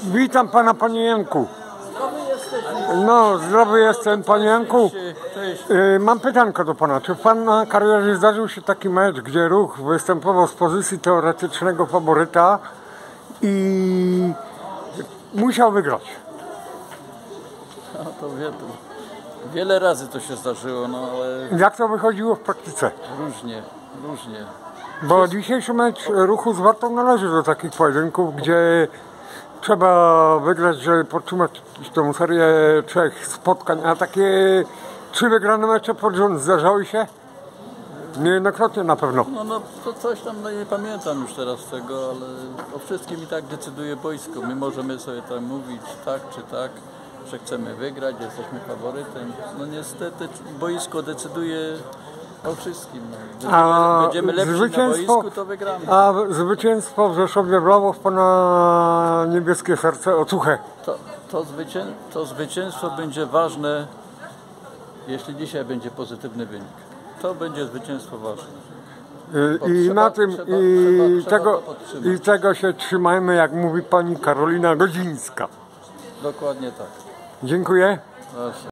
Witam pana, panie Janku. Zdrowy jesteś? No, zdrowy jestem, panie Janku. Cześć. Mam pytanko do pana. Czy w pana karierze zdarzył się taki mecz, gdzie Ruch występował z pozycji teoretycznego faworyta i musiał wygrać? No to wiele razy to się zdarzyło, no ale Jak to wychodziło w praktyce? różnie. Bo dzisiejszy mecz Ruchu z Wartą należy do takich pojedynków, gdzie trzeba wygrać, żeby podtrzymać tą serię 3 spotkań, a takie 3 wygrane mecze pod rząd zdarzały się? Niejednokrotnie na pewno. No to coś tam, no nie pamiętam już teraz tego, ale o wszystkim i tak decyduje boisko. My możemy sobie tam mówić tak czy tak, że chcemy wygrać, jesteśmy faworytem. No niestety boisko decyduje o wszystkim. No. Będziemy lepsi na boisku, to wygramy. A zwycięstwo w Rzeszowie wlało w pana niebieskie serce otuchę. To zwycięstwo będzie ważne, jeśli dzisiaj będzie pozytywny wynik. To będzie zwycięstwo ważne. I tego się trzymajmy, jak mówi pani Karolina Godzińska. Dokładnie tak. Dziękuję. Właśnie.